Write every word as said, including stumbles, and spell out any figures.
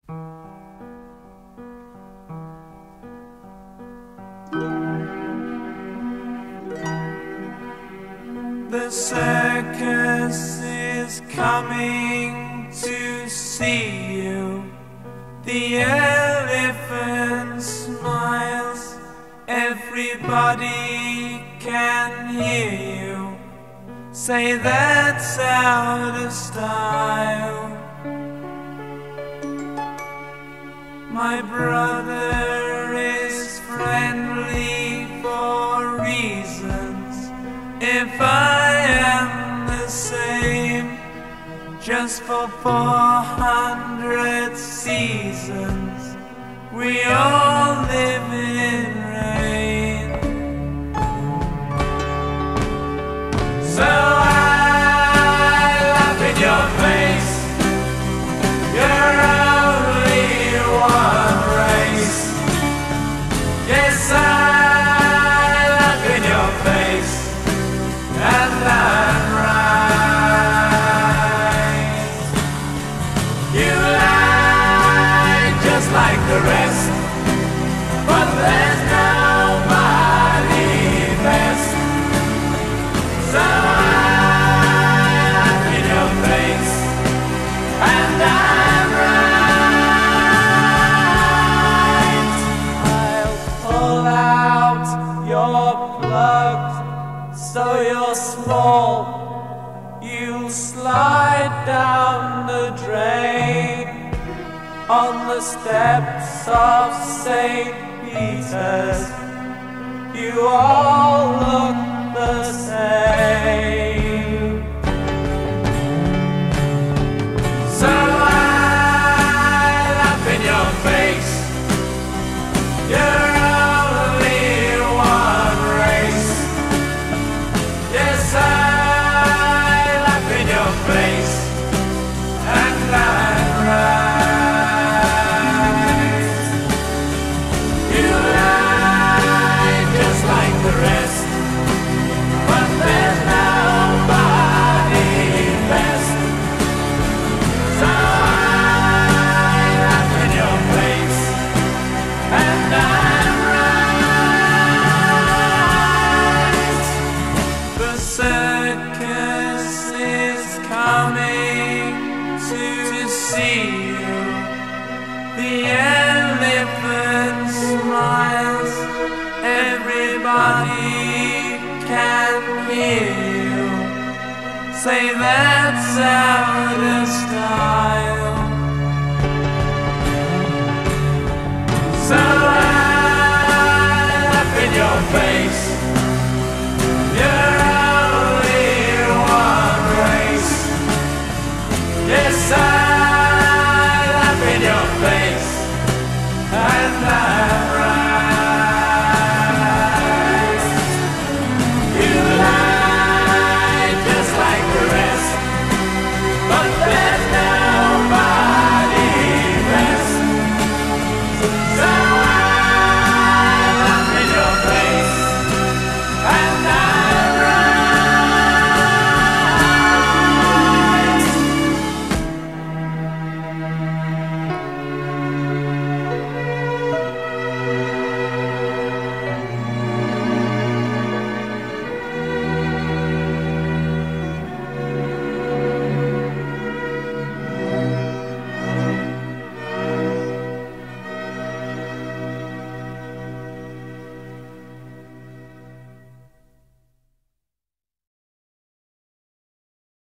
The circus is coming to see you. The elephant smiles, everybody can hear you. Say that's out of style. My brother is friendly for reasons. If I am the same, just for four hundred seasons, we all live in rain. So I laugh in your face. You're only one race. Yes, I laugh in your face, and I'm right. You lie just like the rest, but there's nobody best. So I laugh in your face, and I'm right. I'll pull out your plug so you're small. You'll slide down the drain on the steps of Saint Peter's. You all look the same. So I laugh in your face. You're only one race. Yes, I laugh in your face, and I'm right. You lie just like the rest, but there's nobody best. So I laugh in your face, and I'm right. The circus is coming to see you. The elephant smiles, everybody can hear you. Say that's out of style.